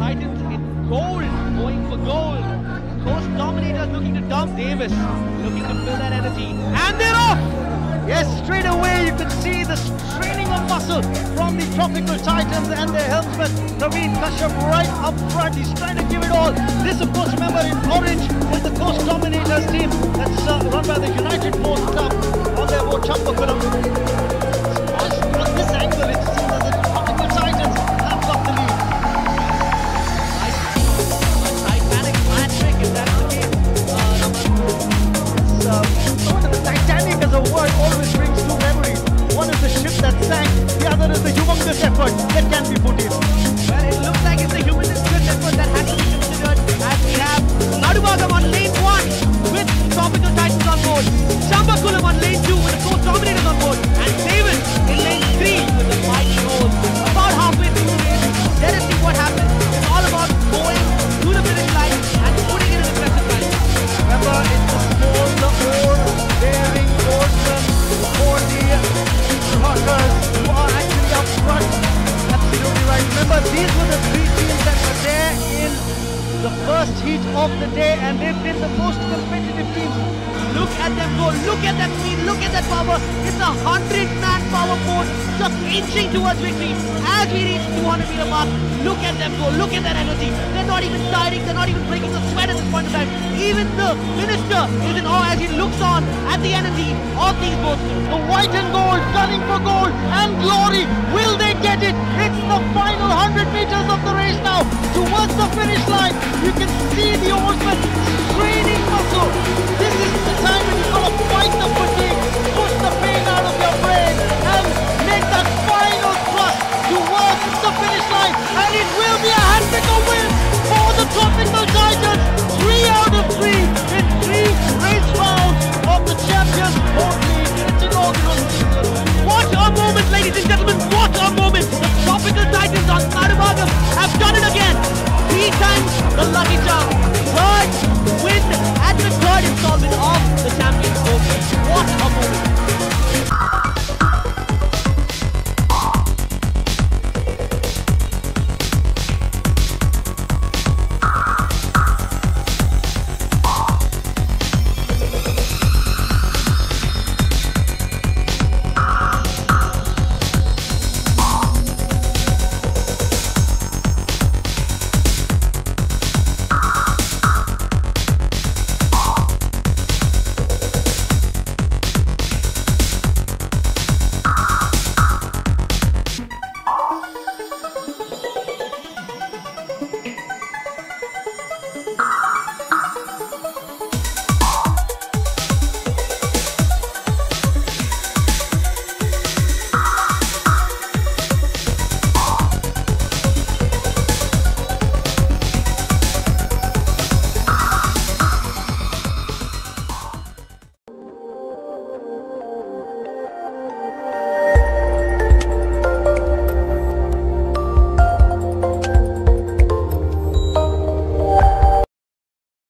Titans in gold, going for gold. Coast Dominators looking to dump. Davis looking to fill that energy. And they're off! Yes, straight away you can see the straining of muscle from the Tropical Titans and their helmsman, Naveen Kashyap, right up front. He's trying to give it all. This, of course, remember, in orange is the Coast Dominators team that's run by the United Force Club on their boat, Chambakulam. On this angle, it seems as if the Tropical Titans have got the lead. Titanic hat-trick, if that's the case. The Titanic as a word always brings two memories. One is the ship that sank, the other is the humongous effort that can be put in. Well, it looks like it's the humongous effort that has to be considered, as we have Nadubagam on lane 1 with Tropical Titans on board, Chambakulam on lane 2 with the Coast Dominators on board, and Davis in lane 3 with the Mighty Nose. About halfway through the race, let us see what happens. It's all about going to the finish line and putting it in the present line. Remember, it's the small, daring oarsmen for the rockers who are actually up front. Absolutely right. Remember, these were the three teams that were there in the first heat of the day, and they've been the most competitive teams. Look at them go, look at that speed, look at that power. It's a 100-man power boat just inching towards victory. As we reach 200-meter mark, look at them go, look at that energy. They're not even tiring, they're not even breaking a sweat at this point in time. Even the minister is in awe as he looks on at the energy of these boats. The white and gold gunning for gold and glory. Will they get it? It's the final 100 meters of the race now. Towards the finish line, you can see the oarsmen